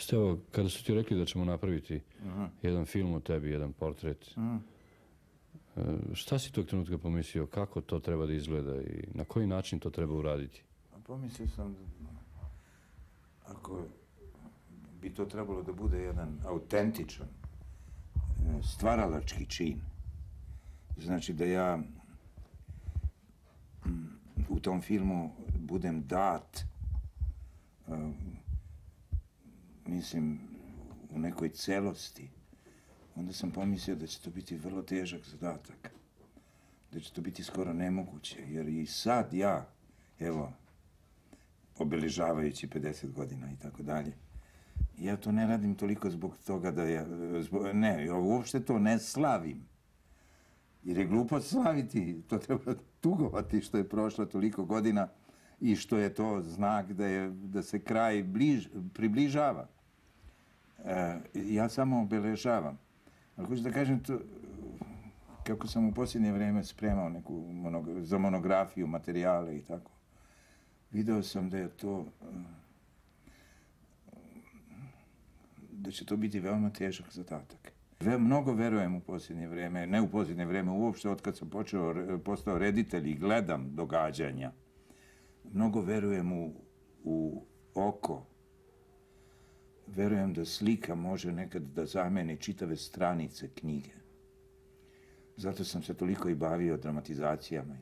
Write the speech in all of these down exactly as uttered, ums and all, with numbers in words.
Stevo, kada su ti rekli da ćemo napraviti jedan film o tebi, jedan portret, šta si tog trenutka pomislio? Kako to treba da izgleda i na koji način to treba uraditi? Pomislio sam ako bi to trebalo da bude jedan autentičan, stvaralački čin. Znači da ja u tom filmu budem dat, mislim, u nekoj celosti, onda sam pomislio da će to biti vrlo težak zadatak. Da će to biti skoro nemoguće, jer i sad ja, evo, obeležavajući pedeset godina i tako dalje, ja to ne radim toliko zbog toga da ja, ne, ja uopšte to ne slavim. Jer je glupo slaviti, to treba tugovati što je prošlo toliko godina i što je to znak da se kraj približava. Ja samo obeležavam. Ali hoću da kažem to, kako sam u posljednje vreme spremao neku za monografiju, materijale i tako, video sam da je to, da će to biti veoma težak zadatak. Mnogo verujem u posljednje vreme, ne u posljednje vreme, uopšte od kad sam počeo, postao reditelj i gledam događanja, mnogo verujem u oko. Verujem da slika može nekad da zameni čitave stranice knjige. Zato sam se toliko i bavio dramatizacijama.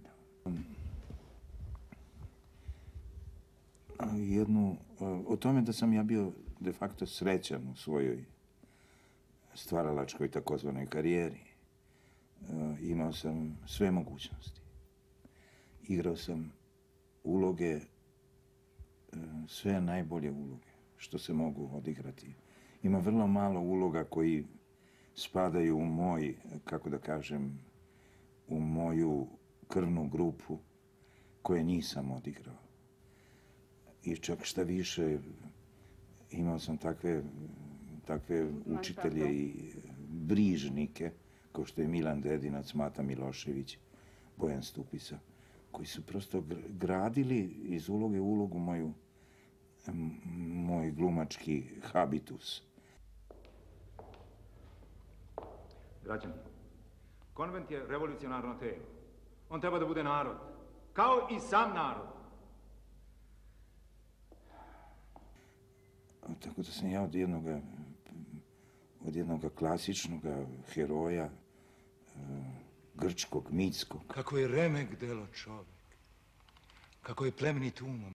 Jednu, o tome da sam ja bio de facto srećan u svojoj stvaralačkoj takozvanoj karijeri. Imao sam sve mogućnosti. Igrao sam uloge, sve najbolje uloge što se mogu odigrati. Ima vrlo malo uloga koji spadaju u moj, kako da kažem, u moju krvnu grupu koje nisam odigrao. I čak šta više, imao sam takve takve učitelje i brižnike, kao što je Milan Dedinac, Mata Milošević, Bojan Stupisa, koji su prosto gradili iz uloge u ulogu moju, moj glumački habitus. Građani, konvent je revolucionarno telo. On treba da bude narod, kao i sam narod. Tako da sam ja od jednoga od jednog klasičnog heroja, grčkog, mitskog. Kako je remek delo čovek, kako je plemenit umom.